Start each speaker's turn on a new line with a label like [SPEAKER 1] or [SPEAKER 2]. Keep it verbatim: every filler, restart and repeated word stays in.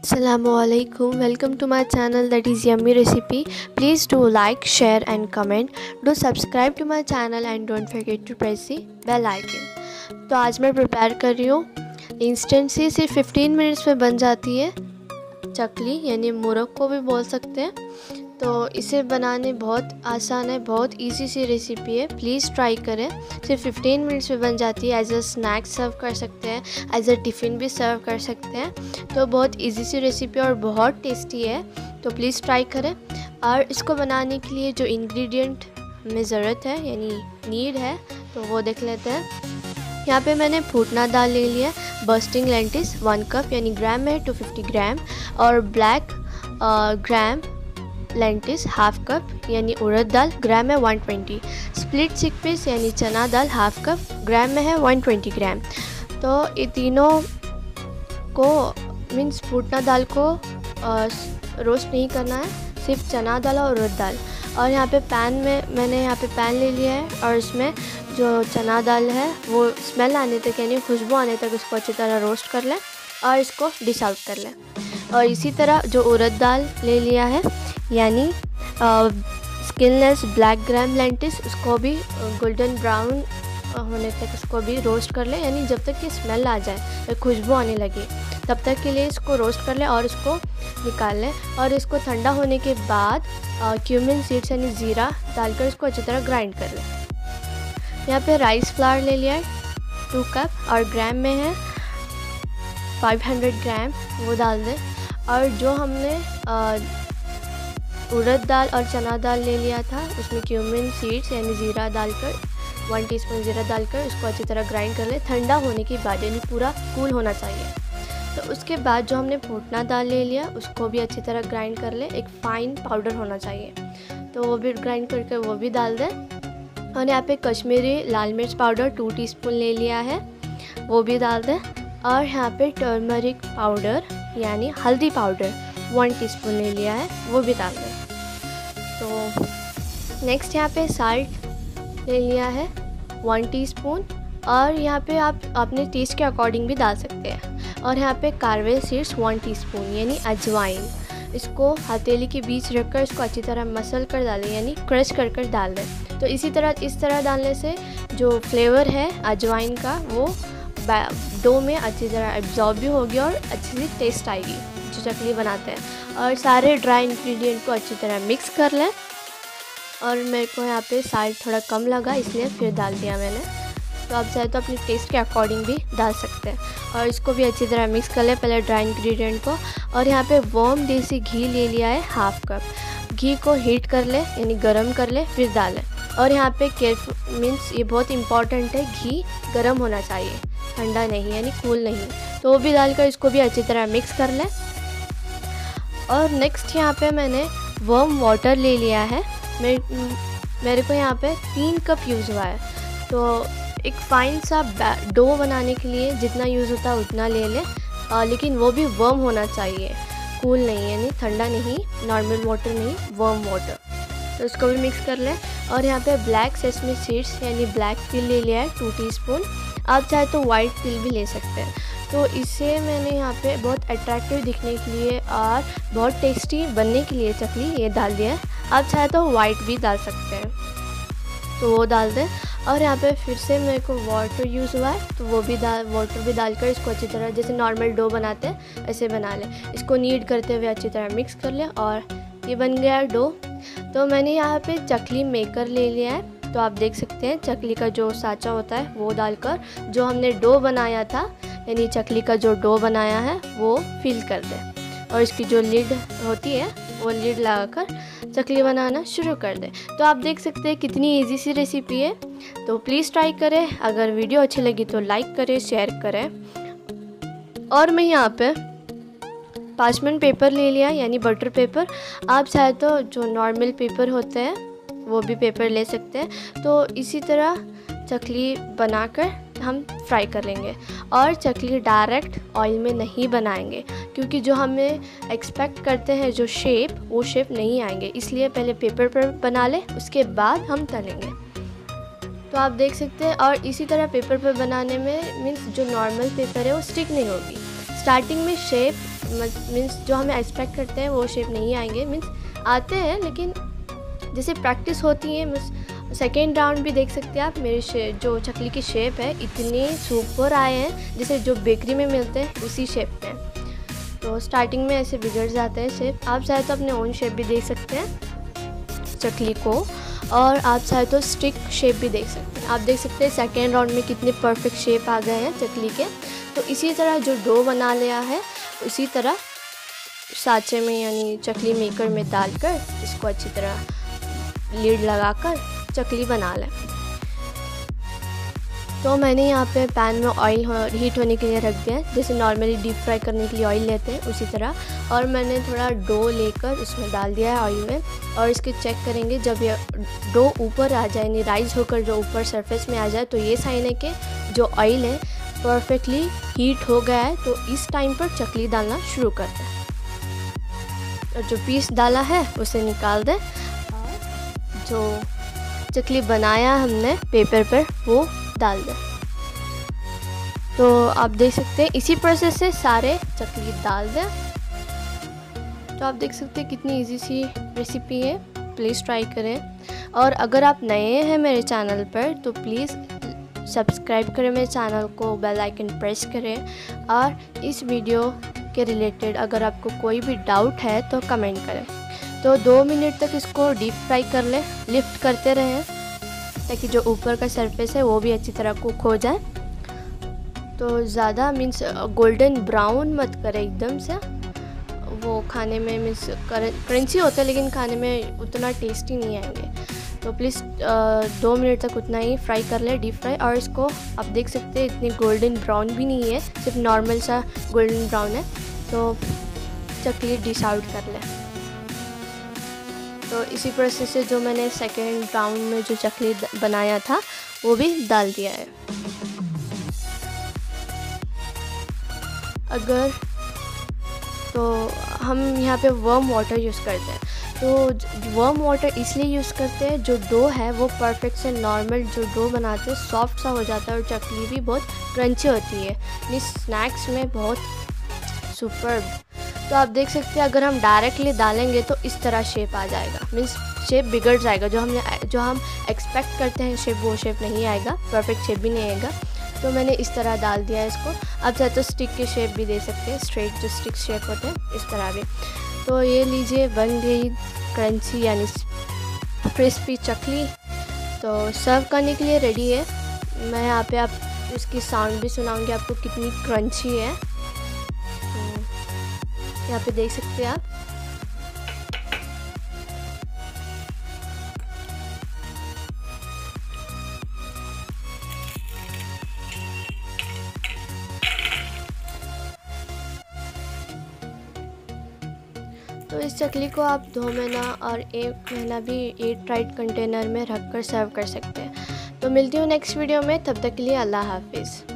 [SPEAKER 1] Assalamualaikum, welcome to my channel that is Yummy Recipe. Please do like, share and comment. Do subscribe to my channel and don't forget to press the bell icon. तो आज मैं prepare कर रही हूँ instant सी सिर्फ fifteen minutes में बन जाती है चकली, यानी मुरक को भी बोल सकते हैं। तो इसे बनाने बहुत आसान है, बहुत इजी सी रेसिपी है, प्लीज़ ट्राई करें। सिर्फ फिफ्टीन मिनट्स में बन जाती है। एज अ स्नैक सर्व कर सकते हैं, एज अ टिफ़िन भी सर्व कर सकते हैं। तो बहुत इजी सी रेसिपी और बहुत टेस्टी है, तो प्लीज़ ट्राई करें। और इसको बनाने के लिए जो इंग्रेडिएंट में ज़रूरत है यानी नीड है तो वो देख लेते हैं। यहाँ पे मैंने फूटना दाल ले लिया, बस्टिंग लेंटिस वन कप यानी ग्राम में टू फिफ्टी ग्राम, और black gram lentils half cup यानी उड़द दाल ग्राम में वन ट्वेंटी, स्प्लिट चिकपीस यानी चना दाल हाफ कप ग्राम में है वन ट्वेंटी ग्राम। तो ये तीनों को मीन्स फूटना दाल को आ, रोस्ट नहीं करना है, सिर्फ चना दाल और उड़द दाल। और यहाँ पे पैन में मैंने यहाँ पे पैन ले लिया है और इसमें जो चना दाल है वो स्मेल आने तक यानी खुशबू आने तक इसको अच्छी तरह रोस्ट कर लें और इसको डिश आउट कर लें। और इसी तरह जो उड़द दाल ले लिया है यानी स्किनलेस ब्लैक ग्राम लेंटिस, उसको भी गोल्डन ब्राउन होने तक इसको भी रोस्ट कर ले, यानी जब तक कि स्मेल आ जाए, खुशबू आने लगे तब तक के लिए इसको रोस्ट कर ले और इसको निकाल लें। और इसको ठंडा होने के बाद क्यूमिन सीड्स यानी जीरा डालकर इसको अच्छी तरह ग्राइंड कर लें। यहाँ पे राइस फ्लावर ले लिया है टू कप और ग्राम में है फाइव हंड्रेड ग्राम, वो डाल दें। और जो हमने उड़द दाल और चना दाल ले लिया था उसमें क्यूमिन सीड्स यानी ज़ीरा डालकर वन टीस्पून ज़ीरा डालकर उसको अच्छी तरह ग्राइंड कर ले, ठंडा होने के बाद यानी पूरा कूल होना चाहिए। तो उसके बाद जो हमने फूटना दाल ले लिया उसको भी अच्छी तरह ग्राइंड कर ले, एक फ़ाइन पाउडर होना चाहिए, तो वो भी ग्राइंड करके वो भी डाल दें। और यहाँ पे कश्मीरी लाल मिर्च पाउडर टू टीस्पून ले लिया है, वो भी डाल दें। और यहाँ पे टर्मरिक पाउडर यानी हल्दी पाउडर वन टीस्पून ले लिया है, वो भी डाल दें। तो नेक्स्ट यहाँ पे साल्ट ले लिया है वन टीस्पून, और यहाँ पे आप अपने टेस्ट के अकॉर्डिंग भी डाल सकते हैं। और यहाँ पे कारवे सीड्स वन टीस्पून यानी अजवाइन, इसको हथेली के बीच रखकर इसको अच्छी तरह मसल कर डालें यानी क्रश कर कर डाल दें। तो इसी तरह इस तरह डालने से जो फ्लेवर है अजवाइन का वो डो में अच्छी तरह एब्जॉर्ब भी होगी और अच्छी सी टेस्ट आएगी जो चकली बनाते हैं। और सारे ड्राई इंग्रेडिएंट को अच्छी तरह मिक्स कर लें। और मेरे को यहाँ पे साल्ट थोड़ा कम लगा इसलिए फिर डाल दिया मैंने, तो आप चाहे तो अपने टेस्ट के अकॉर्डिंग भी डाल सकते हैं। और इसको भी अच्छी तरह मिक्स कर लें पहले ड्राई इंग्रेडिएंट को। और यहाँ पे वार्म देसी घी ले लिया है हाफ कप, घी को हीट कर ले यानी गरम कर ले फिर डालें। और यहाँ पे केयरफुल मीन्स ये बहुत इंपॉर्टेंट है, घी गरम होना चाहिए, ठंडा नहीं यानी कूल नहीं। तो वो भी डालकर इसको भी अच्छी तरह मिक्स कर लें। और नेक्स्ट यहाँ पे मैंने वार्म वाटर ले लिया है, मेरे मेरे को यहाँ पे तीन कप यूज़ हुआ है। तो एक फ़ाइन सा डो बनाने के लिए जितना यूज़ होता है उतना ले लें, आ, लेकिन वो भी वार्म होना चाहिए, कूल नहीं यानी ठंडा नहीं, नॉर्मल वाटर नहीं, वार्म वाटर। तो उसको भी मिक्स कर लें। और यहाँ पे ब्लैक सेसमी सीड्स यानी ब्लैक तिल ले लिया है टू टीस्पून, आप चाहे तो वाइट तिल भी ले सकते हैं। तो इसे मैंने यहाँ पे बहुत अट्रैक्टिव दिखने के लिए और बहुत टेस्टी बनने के लिए चकली ये डाल दिया है, आप चाहे तो वाइट भी डाल सकते हैं, तो वो डाल दें। और यहाँ पे फिर से मेरे को वाटर यूज़ हुआ है तो वो भी डाल वाटर भी डालकर इसको अच्छी तरह जैसे नॉर्मल डो बनाते हैं ऐसे बना लें। इसको नीड करते हुए अच्छी तरह मिक्स कर लें और ये बन गया डो। तो मैंने यहाँ पे चकली मेकर ले लिया है, तो आप देख सकते हैं चकली का जो साँचा होता है वो डालकर जो हमने डो बनाया था यानी चकली का जो डो बनाया है वो फिल कर दें। और इसकी जो लिड होती है वो लिड लगाकर चकली बनाना शुरू कर दें। तो आप देख सकते हैं कितनी इजी सी रेसिपी है, तो प्लीज़ ट्राई करें। अगर वीडियो अच्छी लगी तो लाइक करें, शेयर करें। और मैं यहाँ पे पार्चमेंट पेपर ले लिया यानी बटर पेपर, आप चाहे तो जो नॉर्मल पेपर होते हैं वो भी पेपर ले सकते हैं। तो इसी तरह चकली बनाकर हम फ्राई कर लेंगे। और चकली डायरेक्ट ऑयल में नहीं बनाएंगे क्योंकि जो हमें एक्सपेक्ट करते हैं जो शेप वो शेप नहीं आएंगे, इसलिए पहले पेपर पर बना लें उसके बाद हम तलेंगे। तो आप देख सकते हैं। और इसी तरह पेपर पर बनाने में मीन्स जो नॉर्मल पेपर है वो स्टिक नहीं होगी। स्टार्टिंग में शेप मीन्स जो हमें एक्सपेक्ट करते हैं वो शेप नहीं आएंगे। मीन्स आते हैं लेकिन जैसे प्रैक्टिस होती है। मीन्स सेकेंड राउंड भी देख सकते हैं आप, मेरे जो चकली की शेप है इतने सुपर आए हैं जैसे जो बेकरी में मिलते हैं उसी शेप में। तो स्टार्टिंग में ऐसे बिगड़ जाते हैं शेप। आप चाहे तो अपने ओन शेप भी देख सकते हैं चकली को, और आप चाहे तो स्टिक शेप भी देख सकते हैं। आप देख सकते हैं सेकेंड राउंड में कितने परफेक्ट शेप आ गए हैं चकली के। तो इसी तरह जो डो बना लिया है उसी तरह साँचे में यानी चकली मेकर में डालकर इसको अच्छी तरह लीड लगाकर चकली बना लें। तो मैंने यहाँ पे पैन में ऑयल हो, हीट होने के लिए रख दिया है, जैसे नॉर्मली डीप फ्राई करने के लिए ऑयल लेते हैं उसी तरह। और मैंने थोड़ा डो लेकर उसमें डाल दिया है ऑयल में, और इसके चेक करेंगे जब ये डो ऊपर आ जाए यानी राइज होकर जो ऊपर सरफेस में आ जाए तो ये साइन है कि जो ऑयल है परफेक्टली हीट हो गया है। तो इस टाइम पर चकली डालना शुरू करते हैं, और जो पीस डाला है उसे निकाल दें, और जो चकली बनाया हमने पेपर पर वो डाल दें। तो आप देख सकते हैं इसी प्रोसेस से सारे चकली डाल दें। तो आप देख सकते हैं कितनी इजी सी रेसिपी है, प्लीज़ ट्राई करें। और अगर आप नए हैं मेरे चैनल पर तो प्लीज़ सब्सक्राइब करें मेरे चैनल को, बेल आइकन प्रेस करें। और इस वीडियो के रिलेटेड अगर आपको कोई भी डाउट है तो कमेंट करें। तो दो मिनट तक इसको डीप फ्राई कर लें, लिफ्ट करते रहें ताकि जो ऊपर का सरफेस है वो भी अच्छी तरह कुक हो जाए। तो ज़्यादा मीन्स गोल्डन ब्राउन मत करें एकदम से, वो खाने में मीन्स क्रंची होता है लेकिन खाने में उतना टेस्टी नहीं आएंगे। तो प्लीज़ दो मिनट तक उतना ही फ्राई कर लें, डीप फ्राई। और इसको आप देख सकते हैं इतनी गोल्डन ब्राउन भी नहीं है, सिर्फ नॉर्मल सा गोल्डन ब्राउन है। तो चकली डिश आउट कर लें। तो इसी प्रोसेस से जो मैंने सेकेंड राउंड में जो चकली बनाया था वो भी डाल दिया है। अगर तो हम यहाँ पे वर्म वाटर यूज़ करते हैं। तो वर्म वाटर इसलिए यूज़ करते हैं जो डो है वो परफेक्ट से नॉर्मल जो डो बनाते हैं सॉफ्ट सा हो जाता है, और चकली भी बहुत क्रंची होती है, इस स्नैक्स में बहुत सुपर्ब। तो आप देख सकते हैं अगर हम डायरेक्टली डालेंगे तो इस तरह शेप आ जाएगा, मीन्स शेप बिगड़ जाएगा। जो हमने जो हम एक्सपेक्ट करते हैं शेप वो शेप नहीं आएगा, परफेक्ट शेप भी नहीं आएगा। तो मैंने इस तरह डाल दिया है इसको। आप चाहे तो स्टिक के शेप भी दे सकते हैं, स्ट्रेट जो स्टिक शेप होते हैं इस तरह भी। तो ये लीजिए बन गई क्रंची यानी क्रिस्पी चकली। तो सर्व करने के लिए रेडी है। मैं यहाँ पे आप उसकी साउंड भी सुनाऊंगी आपको कितनी क्रंची है। यहाँ पे देख सकते हैं आप। तो इस चकली को आप दो महीना और एक महीना भी एयर टाइट कंटेनर में रख कर सर्व कर सकते हैं। तो मिलती हूँ नेक्स्ट वीडियो में, तब तक के लिए अल्लाह हाफिज़।